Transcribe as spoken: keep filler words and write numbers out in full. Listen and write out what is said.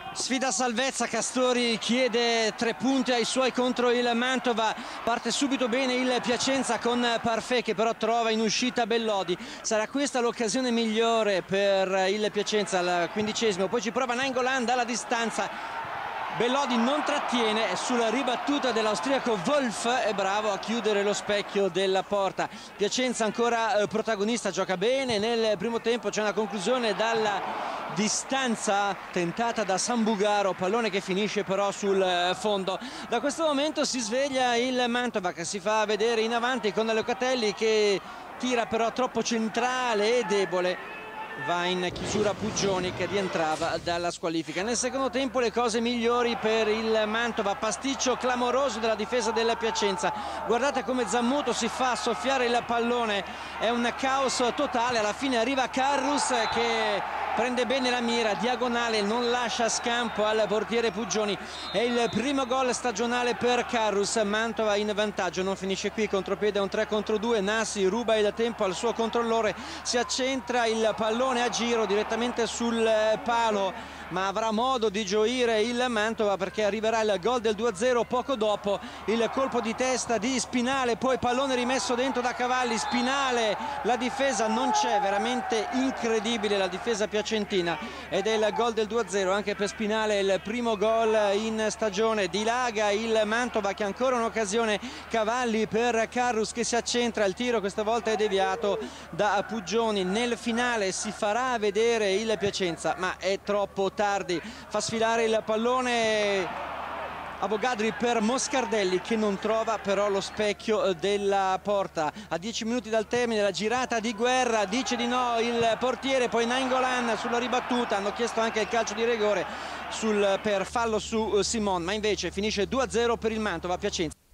Sfida salvezza, Castori chiede tre punti ai suoi contro il Mantova, parte subito bene il Piacenza con Parfait che però trova in uscita Bellodi. Sarà questa l'occasione migliore per il Piacenza al quindicesimo, poi ci prova Nainggolan dalla distanza. Bellodi non trattiene, sulla ribattuta dell'austriaco Wolf è bravo a chiudere lo specchio della porta. Piacenza ancora eh, protagonista, gioca bene nel primo tempo, c'è una conclusione dalla distanza tentata da Sambugaro, pallone che finisce però sul eh, fondo. Da questo momento si sveglia il Mantova che si fa vedere in avanti con Locatelli che tira però troppo centrale e debole. Va in chiusura Puggioni che rientrava dalla squalifica. Nel secondo tempo le cose migliori per il Mantova, pasticcio clamoroso della difesa del Piacenza. Guardate come Zammuto si fa soffiare il pallone, è un caos totale, alla fine arriva Carrus che prende bene la mira, diagonale, non lascia scampo al portiere Puggioni. È il primo gol stagionale per Carrus, Mantova in vantaggio, non finisce qui, contropiede un tre contro due, Nasi ruba il tempo al suo controllore, si accentra il pallone a giro direttamente sul palo, ma avrà modo di gioire il Mantova perché arriverà il gol del due a zero poco dopo, il colpo di testa di Spinale, poi pallone rimesso dentro da Cavalli, Spinale, la difesa non c'è, veramente incredibile la difesa piacentina, ed è il gol del due a zero anche per Spinale, il primo gol in stagione. Dilaga il Mantova che ha ancora un'occasione, Cavalli per Carrus che si accentra, il tiro questa volta è deviato da Puggioni. Nel finale si farà vedere il Piacenza ma è troppo tardi, fa sfilare il pallone Avogadri per Moscardelli che non trova però lo specchio della porta. A dieci minuti dal termine la girata di Guerra, dice di no il portiere, poi Nainggolan sulla ribattuta, hanno chiesto anche il calcio di rigore sul, per fallo su Simon, ma invece finisce due a zero per il Mantova. Piacenza.